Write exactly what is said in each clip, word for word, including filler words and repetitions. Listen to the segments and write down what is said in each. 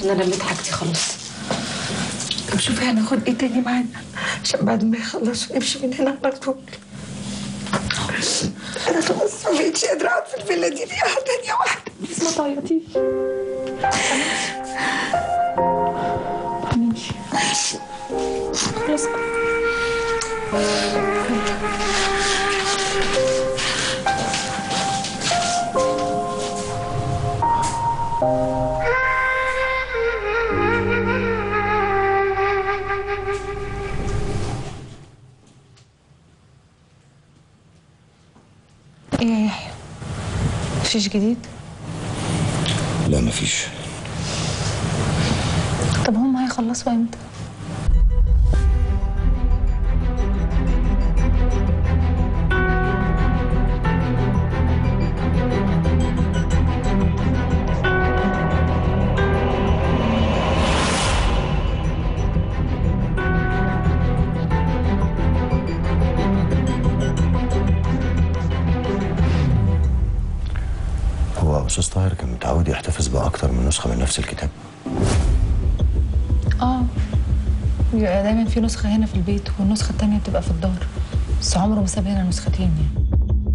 انا لميت حاجتي خلاص. طب شوفي هناخد ايه تاني معانا عشان بعد ما يخلصوا نمشي من هنا على طول. انا خلاص ما بقتش قادره اقعد في الفيلا دي فيها ثانيه واحده. بس ما تعيطيش. هنمشي خلاص. ايه يا يحيى؟ مفيش جديد؟ لا مفيش. طب هم هيخلصوا امتى؟ هو أستاذ طاهر كان متعود يحتفظ بأكتر من نسخة من نفس الكتاب؟ اه، بيبقى دايما في نسخة هنا في البيت والنسخة التانية بتبقى في الدار، بس عمره ما ساب هنا نسختين يعني.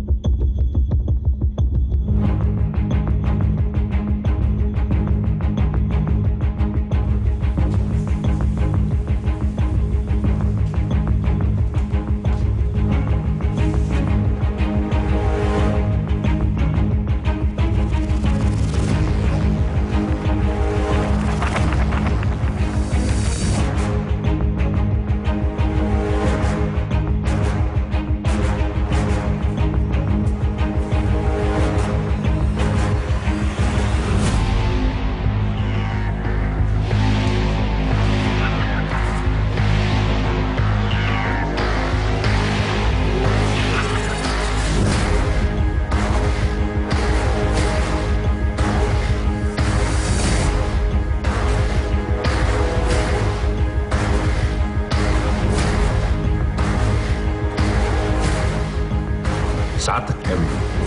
سعادتك كام؟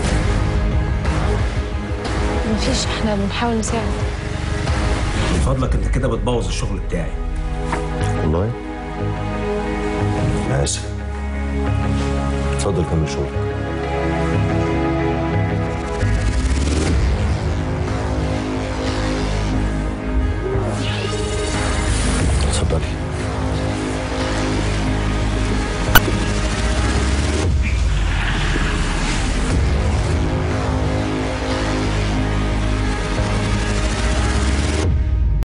مفيش، احنا بنحاول نساعد. من فضلك انت كده بتبوظ الشغل بتاعي. والله؟ أنا آسف. اتفضل كمل شغلك.